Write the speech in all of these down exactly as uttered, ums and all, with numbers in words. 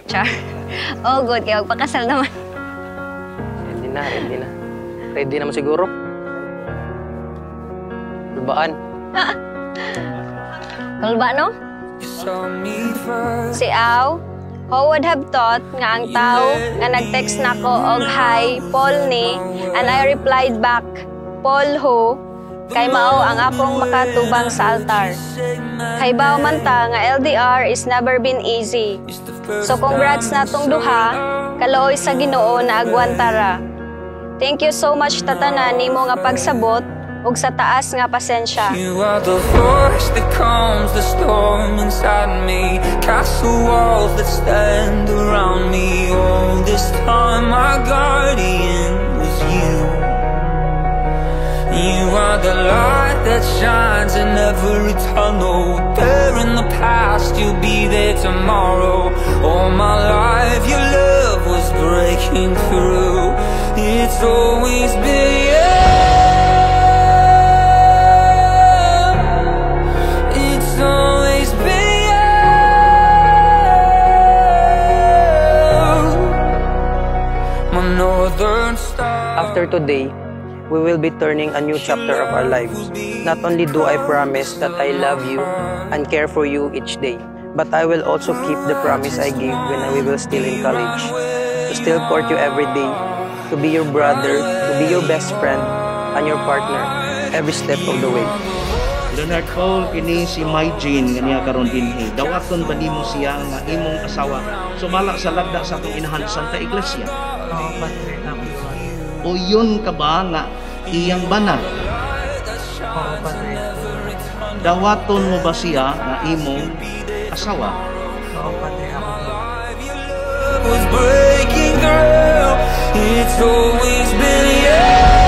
Char. Oh, good. Kaya magpakasal naman. Ready na, ready na. Ready naman siguro. Kulbaan. Kulba, no? Si Aw, who would have thought nga ang tao nga nag-text nako og hi, Paul ni, and I replied back, Paul who, kay mao ang akong makatubang sa altar. Kay baw man ta nga L D R is never been easy. So congrats natong duha, kalooy sa Ginoo na agwantara. Thank you so much tatanan nimo nga pagsabot ug sa taas nga pasensya. You are the force that calms the storm inside me, castle walls that stand around me. All this time my guardian was you. You are the light that shines in every tunnel. There in the past, you'll be there tomorrow. All my life your love was breaking through. It's always been you. It's always been you. My northern star. After today, we will be turning a new chapter of our lives. Not only do I promise that I love you and care for you each day, but I will also keep the promise I gave when we were still in college. To still court you every day, to be your brother, to be your best friend, and your partner, every step of the way. Leonard Paul, kini si May Jean nga niya karon dinhi. Dawaton ba nimo siya nga imong asawa sumala sa lagda sa atong inahan Santa Iglesia? Oo, Padre, ako. O yun ka ba nga iyang banal? Oo, Padre. Dawaton mo ba siya nga imong asawa? Oo, Padre, ako. Was breaking through. It's always been you.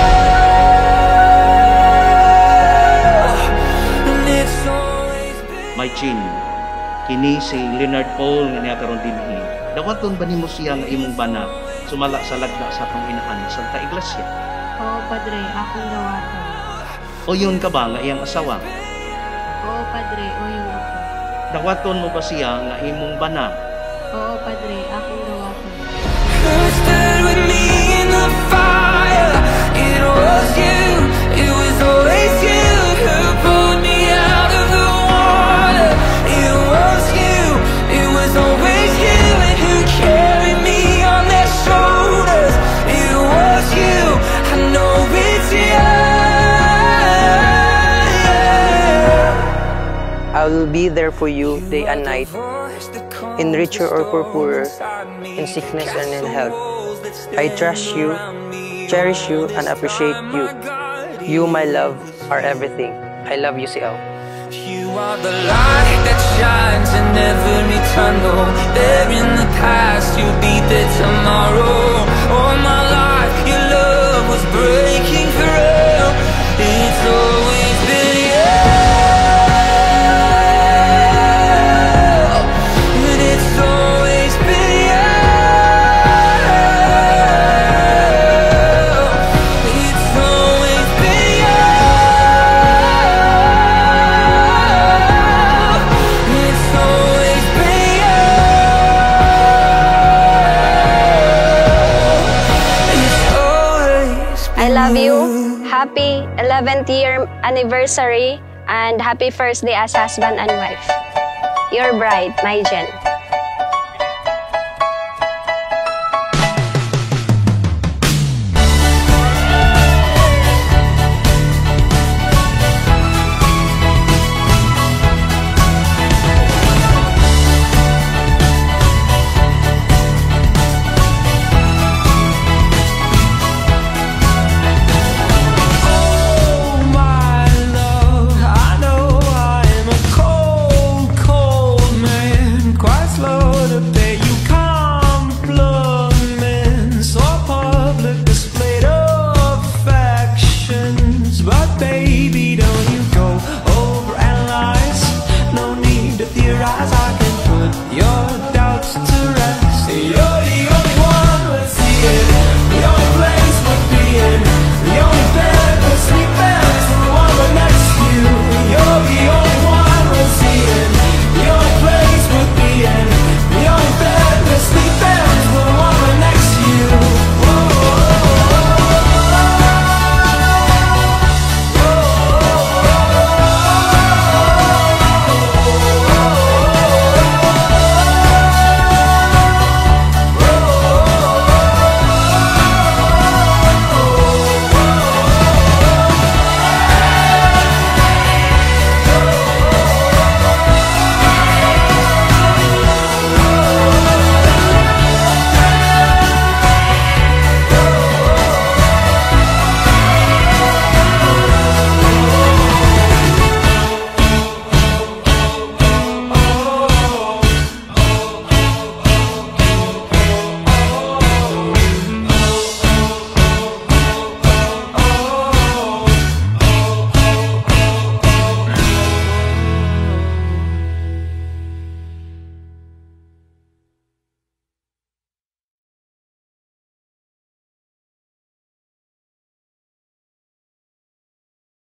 And it's always been May Jean, kini si Leonard Paul nga niya karon dinhi. Dawaton ba nimo siya nga imong banal sumala sa lagda sa atong inahan Santa Iglesia? Oo, Padre, akong dawaton. O yun ka ba nga iyang asawa? Oo, Padre, o yung ako. Dawaton mo ba siya nga imong banal? Oo, Padre, akong dawaton. who stood with me in the fire. It was you, it was always you who pulled me out of the water. It was you, it was always you, and who carried me on their shoulders. It was you, I know it's you. I will be there for you day and night, in richer or poorer, in sickness and in health. I trust you, cherish you, and appreciate you. You, my love, are everything. I love you, Ezah. You are the light that shines in every tunnel. There in the past, you'll be there tomorrow. All my life, your love was breaking through. It's always been you. And it's always been you. It's always been you. It's always been you. It's always I love you. Happy eleventh year anniversary and happy first day as husband and wife. Your bride, May Jean.